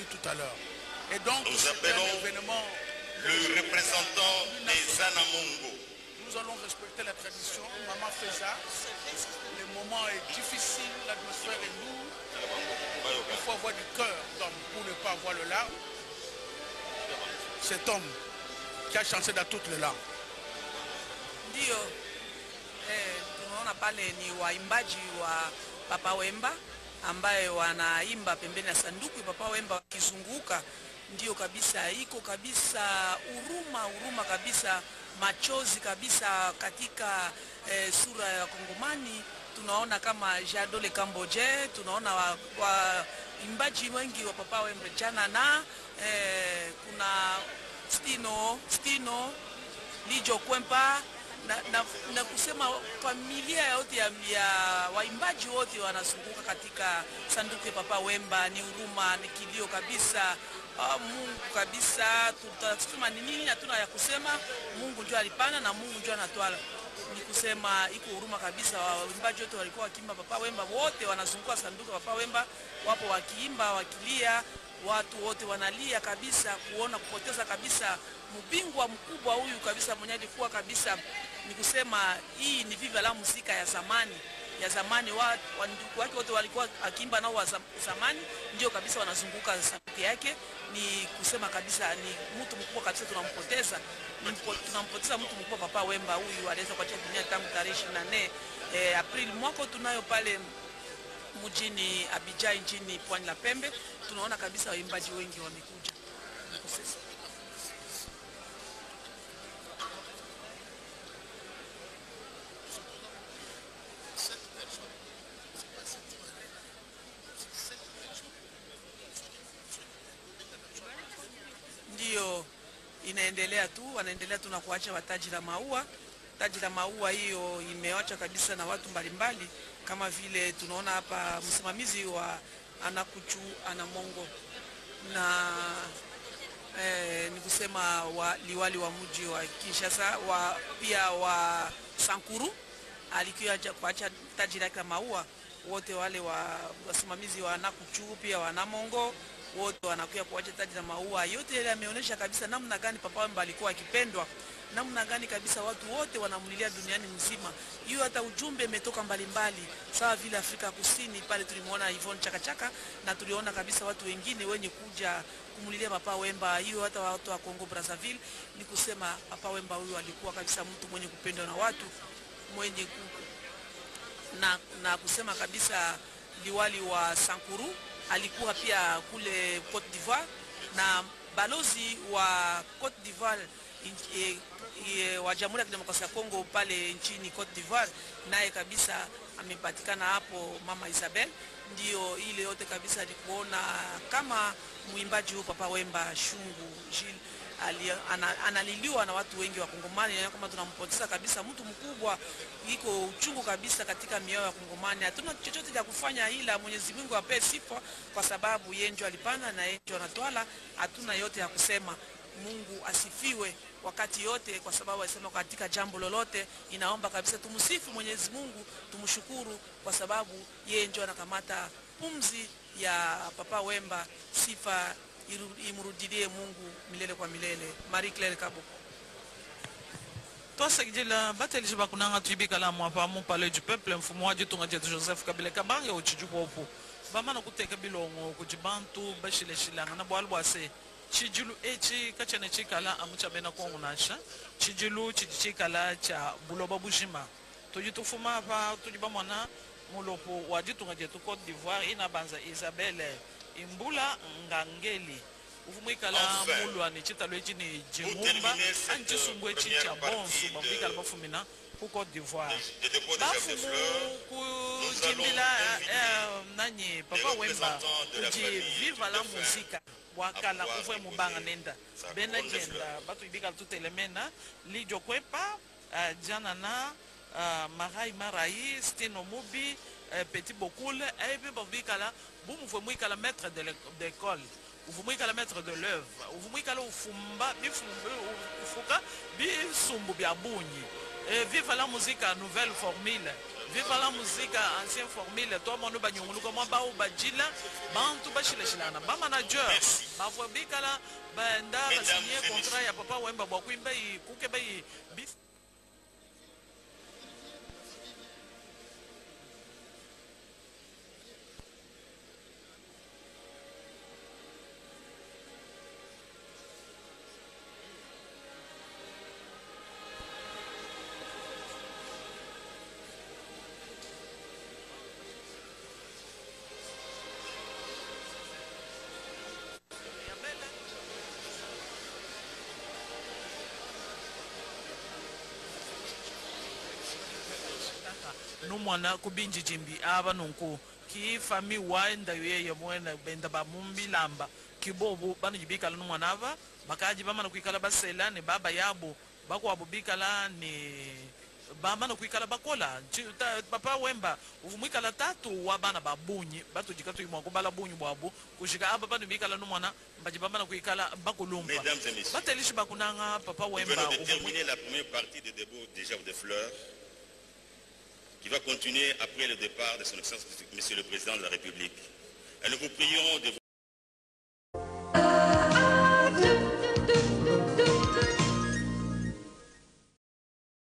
tout à l'heure. Et donc, nous c'est appelons un événement. Le représentant des Anamongo. Nous allons respecter la tradition. Maman fait ça. Le moment est difficile, l'atmosphère est lourde. Il faut avoir du cœur d'homme pour ne pas avoir le larme. Cet homme qui a chanté dans toutes les larmes. Ndio, tunaona pale ni waimbaji wa Papa Wemba ambaye wanaimba pembeni ya sanduku Papa Wemba wakizunguka. Ndio kabisa, iko kabisa huruma kabisa, machozi kabisa katika sura ya Kongomani. Tunaona kama Jadole Kamboje, tunaona waimbaji wengi wa Papa Wemba jana na kuna Stino Lijo Kwempa na kusema familia yote ya waimbaji wote wanazunguka katika sanduku ya Papa Wemba. Ni huruma, ni kilio kabisa. Mungu kabisa, tutasema ni nini? Hatuna ya kusema. Mungu ndio alipana na Mungu ndio anatwala. Ni kusema iko huruma kabisa. Waimbaji wote walikuwa wakiimba Papa Wemba, wote wanazunguka sanduku Papa Wemba, wapo wakiimba, wakilia, watu wote wanalia kabisa kuona kupoteza kabisa mbingwa mkubwa huyu kabisa mwenye alikuwa kabisa. Ni kusema hii ni viva la muzika ya zamani wandugu wake wote walikuwa akiimba nao wa zamani, ndio kabisa wanazunguka sauti yake. Ni kusema kabisa ni mtu mkubwa kabisa tunampoteza mtu mkubwa. Papa Wemba huyu aliweza kuacha dunia tangu tarehe 24 Aprili mwaka tunayo pale mjini Abidjan nchini Pwani la Pembe. Tunaona kabisa waimbaji wengi wamekuja. Ndio inaendelea tu, wanaendelea tu na kuacha wataji la maua. Taji la maua hiyo imeacha kabisa na watu mbalimbali, kama vile tunaona hapa msimamizi wa Anakuchu Anamongo na ni kusema liwali wa mji wa Kinshasa pia wa Sankuru alikuwa kuacha taji la maua. Wote wale wasimamizi wa Anakuchu pia wa Anamongo wote wanakuja kuacha taji la maua. Yote ile yameonyesha kabisa namna gani Papa Wemba alikuwa akipendwa, namna gani kabisa watu wote wanamlilia duniani mzima. Hiyo hata ujumbe umetoka mbalimbali, sawa vile Afrika Kusini pale tulimuona Yvonne Chakachaka, na tuliona kabisa watu wengine wenye kuja kumlilia Papa Wemba. Hiyo hata watu wa Congo Brazzaville. Ni kusema Papa Wemba huyu alikuwa kabisa mtu mwenye kupendwa na watu, mwenye na kusema kabisa liwali wa Sankuru alikuwa pia kule Côte d'Ivoire, na balozi wa Côte d'Ivoire wa Jamhuri ya Kidemokrasia ya Kongo pale nchini Côte d'Ivoire, naye kabisa amepatikana hapo, Mama Isabel. Ndio ile yote kabisa alikuona kama muimbaji huyo Papa Wemba Shungu Gilles analiliwa na watu wengi wa Kongomani, kama tunampoteza kabisa mtu mkubwa. Iko uchungu kabisa katika mioyo ya Kongomani. Hatuna chochote cha kufanya ila Mwenyezi Mungu ape sifa, kwa sababu yeye ndio alipanda na yeye ndio anatwala. Hatuna yote ya kusema. Mungu asifiwe wakati yote, kwa sababu alisema katika jambo lolote inaomba kabisa tumsifu Mwenyezi Mungu, tumshukuru, kwa sababu yeye ndio anakamata pumzi ya Papa Wemba. Sifa imrudie Mungu milele kwa milele. Marie Claire Kaboko. Toi Segdila bateli bakunanga tibika la mwa pa mon palais du peuple mfumwaji tungaje Joseph Kabila Kabanga uchijukopo bamana kuteka bilongo kujibantu bashile shilanga na bwalbo ase chijulu echi kachane chikala amucha bena kongo nasha chijulu chichikala cha buloba bushima tujitufuma pa tujibamwana mulopo wajitungaje tu Côte d'Ivoire ina banza Isabelle Imbula Ngangeli uvumwikala mulwa ni chitalo echi ni Jimumba anjisumbwe chicha bonsu bambikala bafumina ku Côte d'Ivoire bafumu kujimbila nani Papa Wemba kuji viva la muzika wakala uvwe mubanga nenda bena jenda batu ibikala tutelemena Lijo Kwempa jana na Marai Stino Mubi Petit Bokule ebe bambikala vous pouvez la maître de l'école, vous pouvez la maître de l'œuvre, vous pouvez la ufumba, bifumba, bisumbu biabuni. Vive la musique à nouvelle formule. Viva la musique, ancienne formule, toi mon banyungulu comme ba ou badjila, bantu bashile shilana, ba manager, ba fobikala, ba nda ba signer contrat ya papa Wemba ba kuimba i kuke ba i bis. Numwana kubinji jimbi aba nunku ki fami waenda yeye mwena benda ba mumbilamba kibobu banu jibikala numwana aba bakaji bamana kuikala basela ni baba yabo bako abubikala ni bamana kuikala bakola papa Wemba umwikala tatu wabana babunyi batu jikatu imwa kubala bunyu bwabu kushika aba banu bikala numwana baji bamana kuikala bakolumpa batelishi bakunanga papa Wemba. Nous venons de terminer la première partie de début des Gerbes de Fleurs, qui va continuer après le départ de son Excellence Monsieur le Président de la République. Et nous vous prions de